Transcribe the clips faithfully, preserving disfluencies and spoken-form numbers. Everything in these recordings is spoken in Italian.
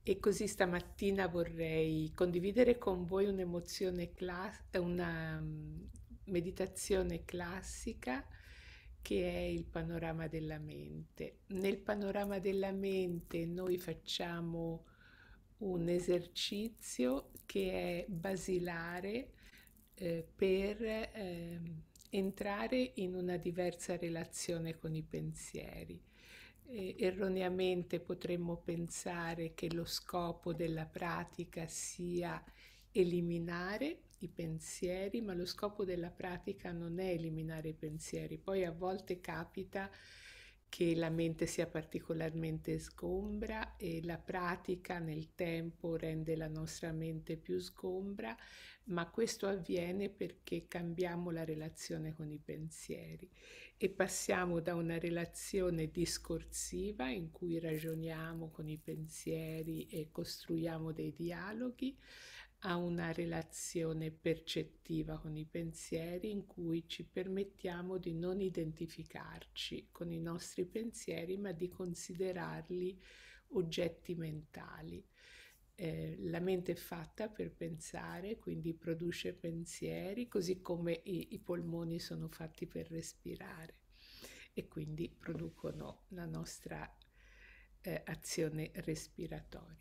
E così stamattina vorrei condividere con voi un'emozione class- una mm, meditazione classica che è il panorama della mente. Nel panorama della mente noi facciamo un esercizio che è basilare eh, per ehm, entrare in una diversa relazione con i pensieri. Eh, erroneamente potremmo pensare che lo scopo della pratica sia eliminare i pensieri, ma lo scopo della pratica non è eliminare i pensieri. Poi a volte capita che la mente sia particolarmente sgombra e la pratica nel tempo rende la nostra mente più sgombra, ma questo avviene perché cambiamo la relazione con i pensieri e passiamo da una relazione discorsiva in cui ragioniamo con i pensieri e costruiamo dei dialoghi a una relazione percettiva con i pensieri in cui ci permettiamo di non identificarci con i nostri pensieri ma di considerarli oggetti mentali. Eh, la mente è fatta per pensare, quindi produce pensieri, così come i, i polmoni sono fatti per respirare e quindi producono la nostra eh, azione respiratoria.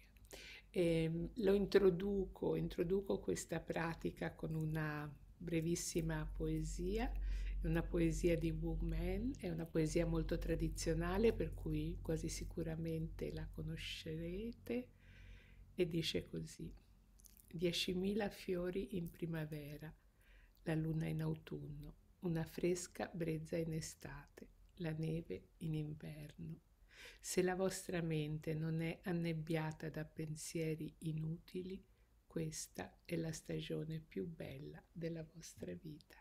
E, lo introduco, introduco questa pratica con una brevissima poesia, una poesia di Wu Men, è una poesia molto tradizionale per cui quasi sicuramente la conoscerete e dice così: diecimila fiori in primavera, la luna in autunno, una fresca brezza in estate, la neve in inverno. Se la vostra mente non è annebbiata da pensieri inutili, questa è la stagione più bella della vostra vita.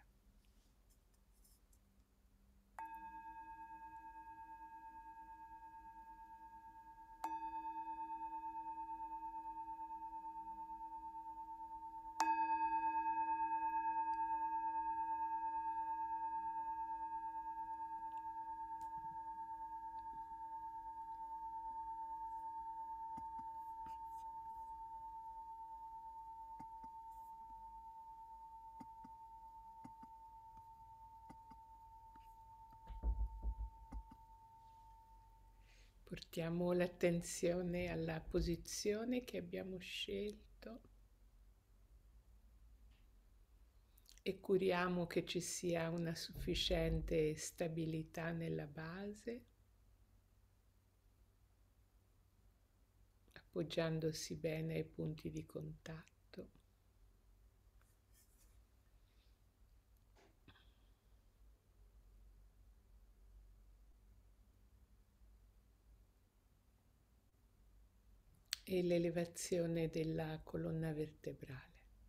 Portiamo l'attenzione alla posizione che abbiamo scelto e curiamo che ci sia una sufficiente stabilità nella base, appoggiandosi bene ai punti di contatto. E l'elevazione della colonna vertebrale.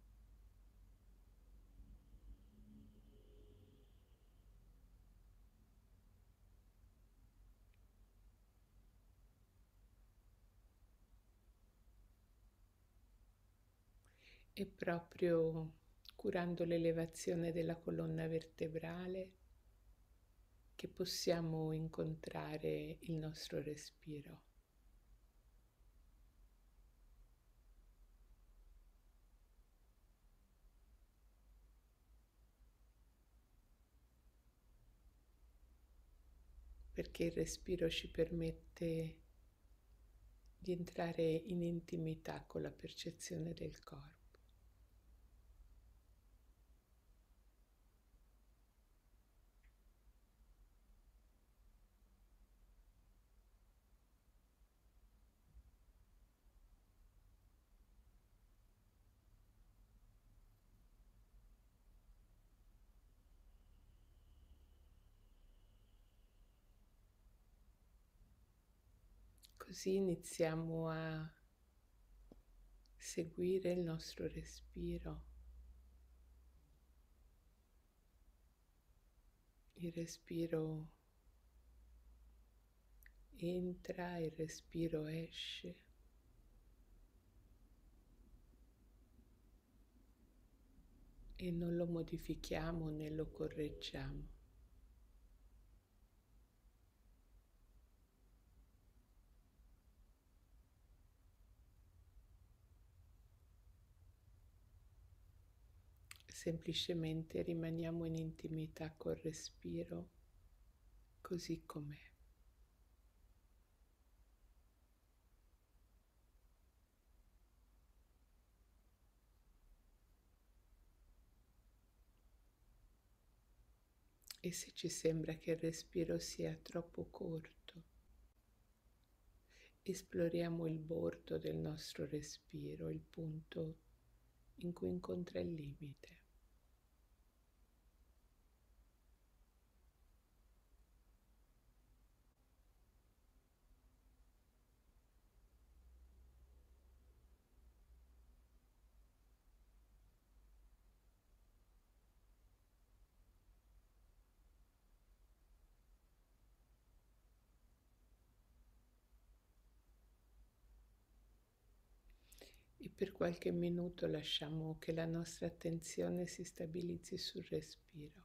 E proprio curando l'elevazione della colonna vertebrale che possiamo incontrare il nostro respiro. Perché il respiro ci permette di entrare in intimità con la percezione del corpo. Così iniziamo a seguire il nostro respiro. Il respiro entra, il respiro esce. E non lo modifichiamo né lo correggiamo. semplicemente rimaniamo in intimità col respiro così com'è. E se ci sembra che il respiro sia troppo corto, esploriamo il bordo del nostro respiro, il punto in cui incontra il limite. E per qualche minuto lasciamo che la nostra attenzione si stabilizzi sul respiro.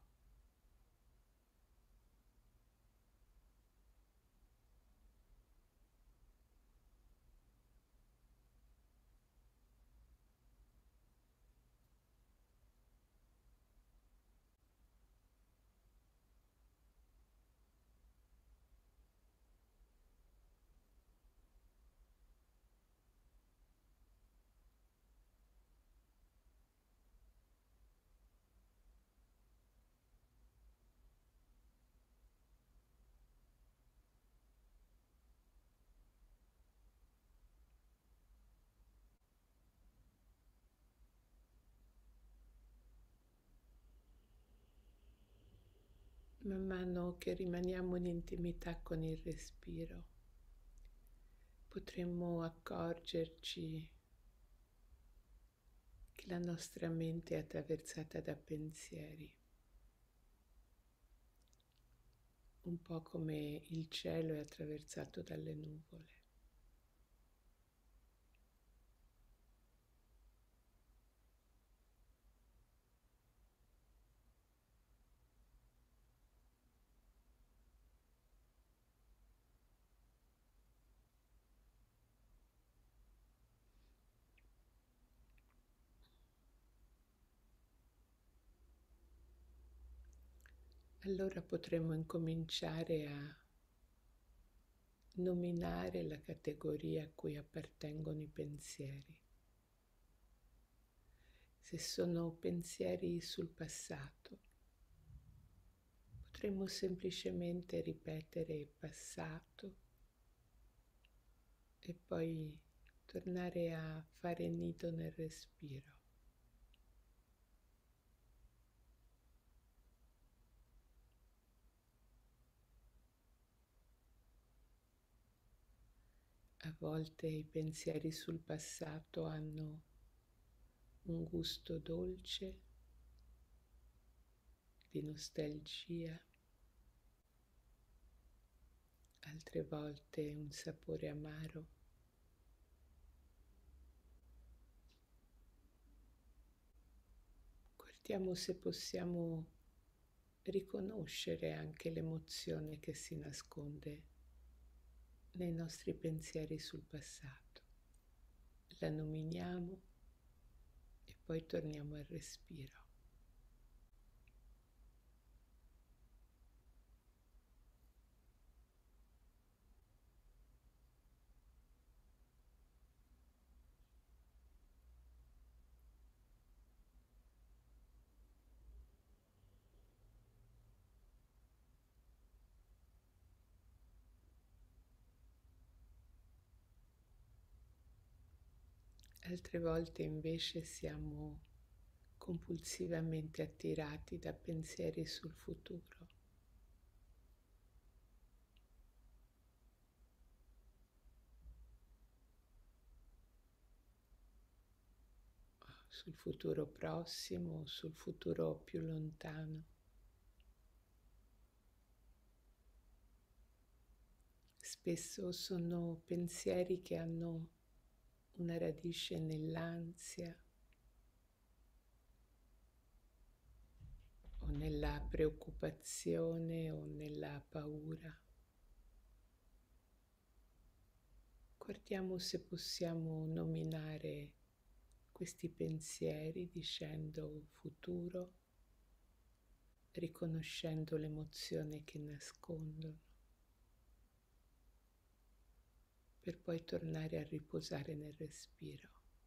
Man mano che rimaniamo in intimità con il respiro, potremmo accorgerci che la nostra mente è attraversata da pensieri, un po' come il cielo è attraversato dalle nuvole. Allora potremmo incominciare a nominare la categoria a cui appartengono i pensieri. Se sono pensieri sul passato, potremmo semplicemente ripetere passato e poi tornare a fare nido nel respiro. A volte i pensieri sul passato hanno un gusto dolce, di nostalgia, altre volte un sapore amaro. Guardiamo se possiamo riconoscere anche l'emozione che si nasconde nei nostri pensieri sul passato. La nominiamo e poi torniamo al respiro. Altre volte invece siamo compulsivamente attirati da pensieri sul futuro. Sul futuro prossimo, sul futuro più lontano. Spesso sono pensieri che hanno una radice nell'ansia o nella preoccupazione o nella paura. Guardiamo se possiamo nominare questi pensieri dicendo futuro, riconoscendo l'emozione che nascondono, per poi tornare a riposare nel respiro.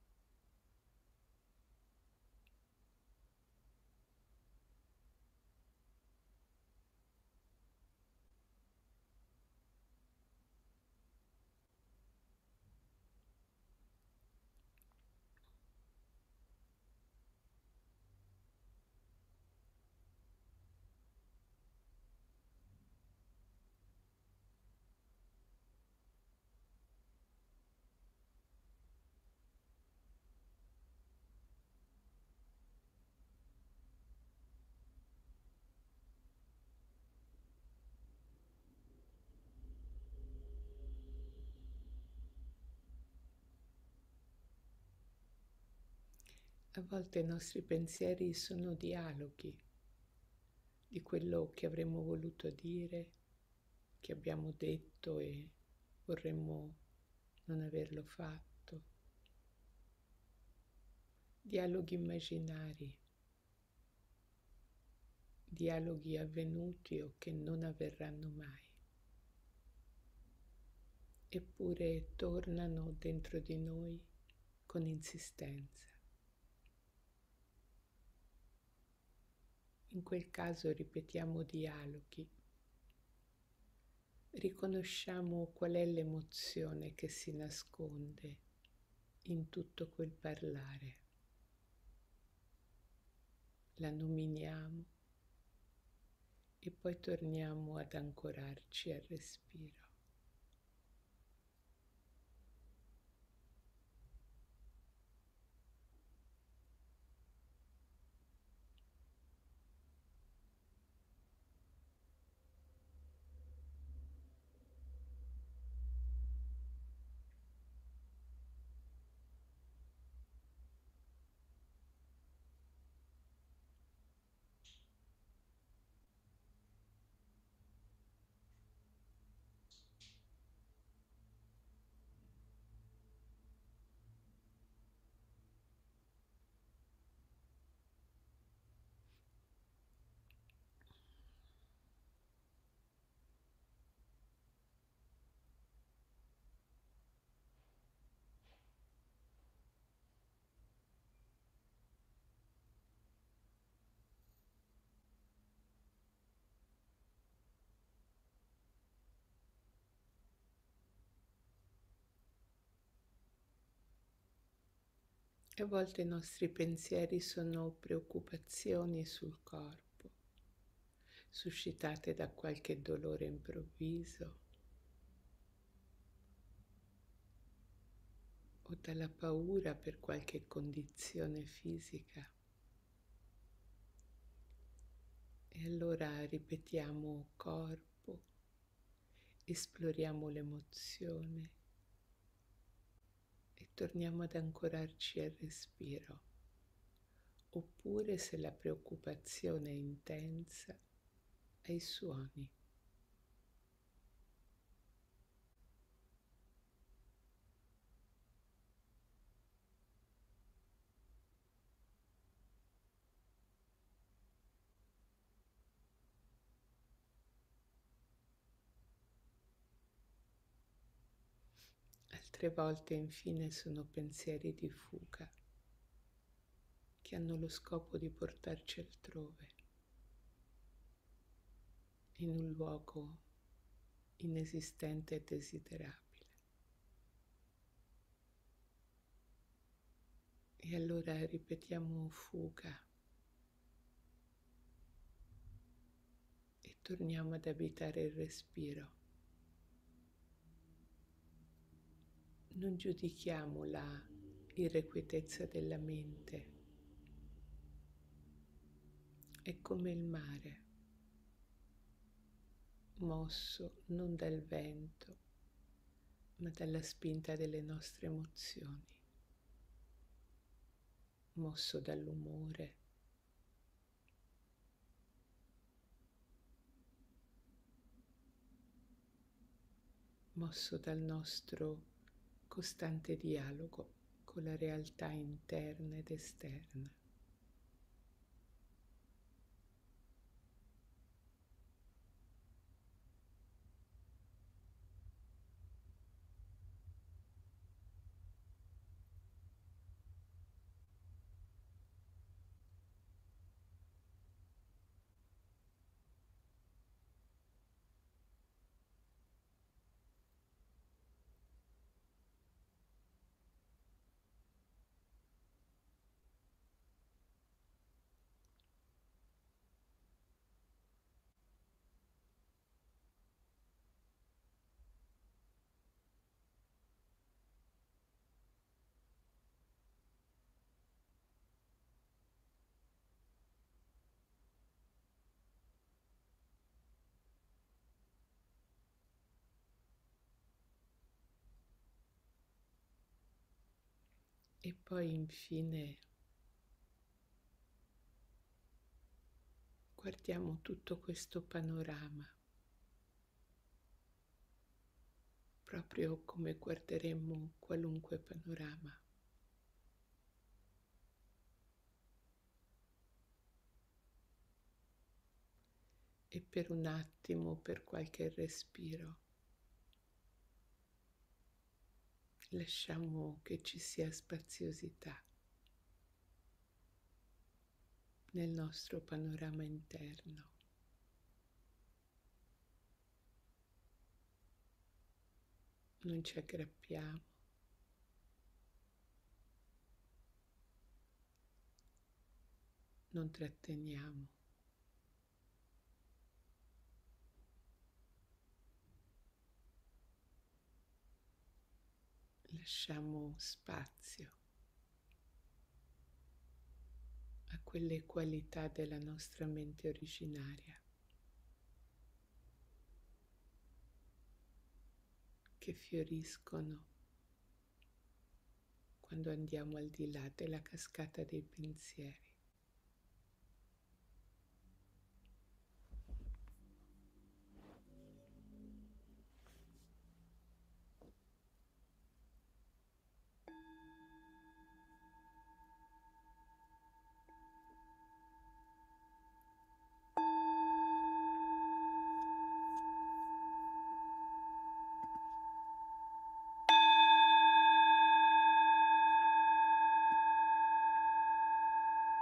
A volte i nostri pensieri sono dialoghi di quello che avremmo voluto dire, che abbiamo detto e vorremmo non averlo fatto. Dialoghi immaginari, dialoghi avvenuti o che non avverranno mai. Eppure tornano dentro di noi con insistenza. In quel caso ripetiamo dialoghi, riconosciamo qual è l'emozione che si nasconde in tutto quel parlare. La nominiamo e poi torniamo ad ancorarci al respiro. A volte i nostri pensieri sono preoccupazioni sul corpo, suscitate da qualche dolore improvviso o dalla paura per qualche condizione fisica. E allora ripetiamo corpo, esploriamo l'emozione e torniamo ad ancorarci al respiro. Oppure, se la preoccupazione è intensa, ai suoni. Altre volte, infine, sono pensieri di fuga che hanno lo scopo di portarci altrove, in un luogo inesistente e desiderabile. E allora ripetiamo fuga e torniamo ad abitare il respiro. Non giudichiamo la irrequietezza della mente. È come il mare, mosso non dal vento, ma dalla spinta delle nostre emozioni, mosso dall'umore, mosso dal nostro costante dialogo con la realtà interna ed esterna. E poi infine guardiamo tutto questo panorama, proprio come guarderemmo qualunque panorama. E per un attimo, per qualche respiro, lasciamo che ci sia spaziosità nel nostro panorama interno. Non ci aggrappiamo, non tratteniamo. Lasciamo spazio a quelle qualità della nostra mente originaria che fioriscono quando andiamo al di là della cascata dei pensieri.